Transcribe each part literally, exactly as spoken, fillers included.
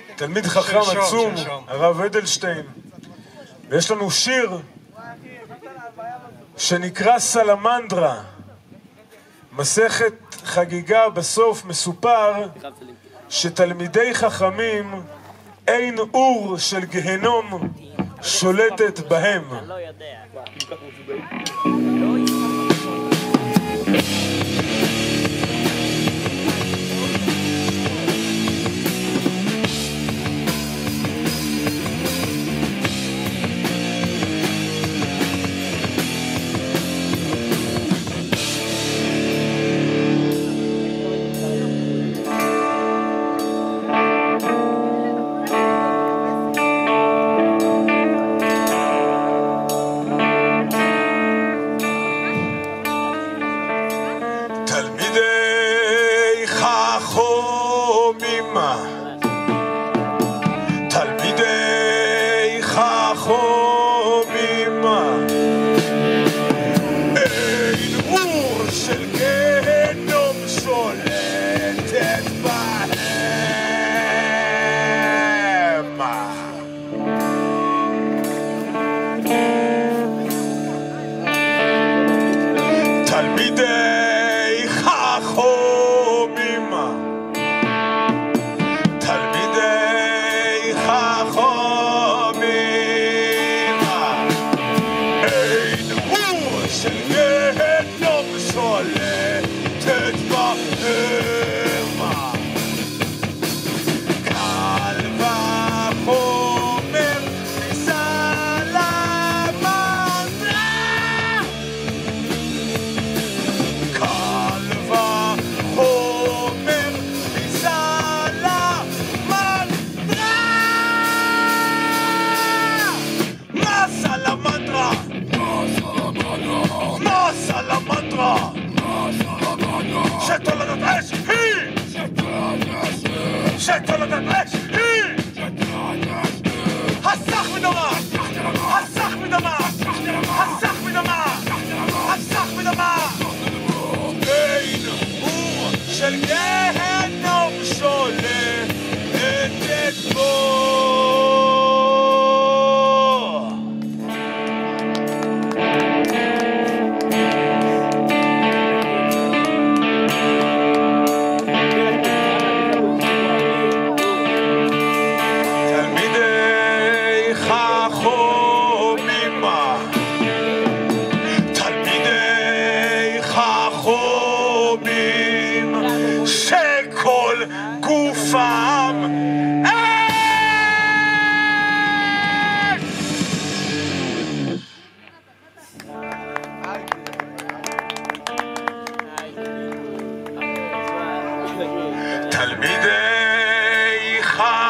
תלמיד חכם עצום, הרב אדלשטיין, ויש לנו שיר שנקרא סלמנדרה. מסכת חגיגה בסוף מסופר שתלמידי חכמים אין אור של גהנום שולטת בהם. תלמידי חכמים, תלמידי חכמים, אין אור של גיהנום שולטת בהם. תלמידי חכמים, תלמידי חכמים, אין אור של גיהנום שולטת בהם. קל וחומר סלמנדרה, קל וחומר סלמנדרה. מה סלמנדרה? מה סלמנדרה? שתולדת אש היא! שתולדת אש היא! הסך מדמה! הסך מדמה! הסך מדמה! הסך מדמה! אין אור של גיהנום שולטת בו. תלמידי חכמים, תלמידי חכמים, שכל גופם אש. תלמידי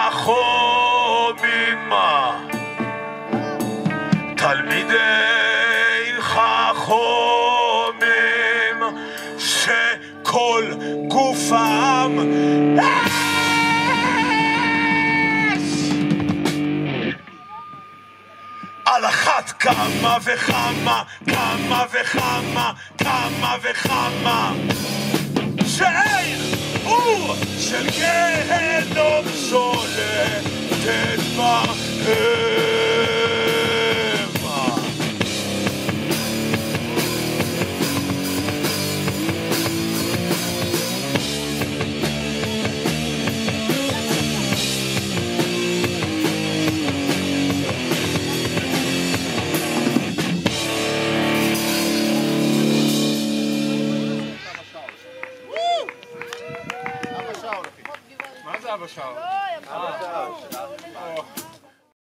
חכמים, תלמידי חכמים, שכל גופם אש. על אחת כמה וכמה, כמה וכמה, כמה וכמה, שאין אור של גיהנום שולטת בהם. מה זה אבא שאול? אבא שאול.